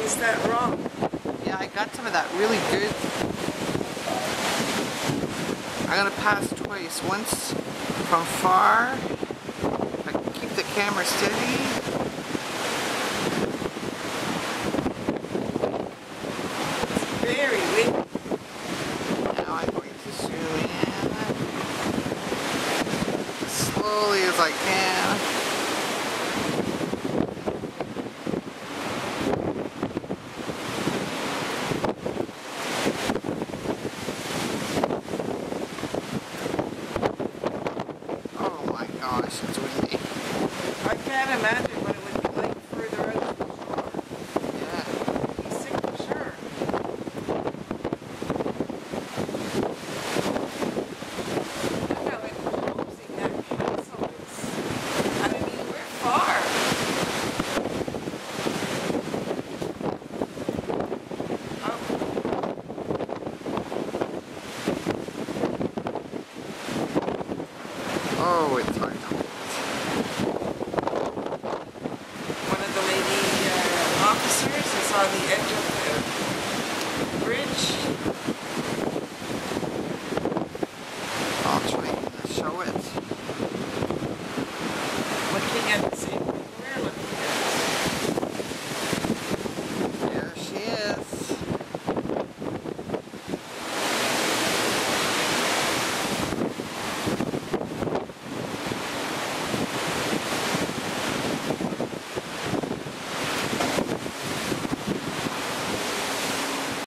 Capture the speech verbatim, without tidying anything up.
taste that raw. Yeah, I got some of that really good. I'm gonna pass twice. Once from far. If I keep the camera steady.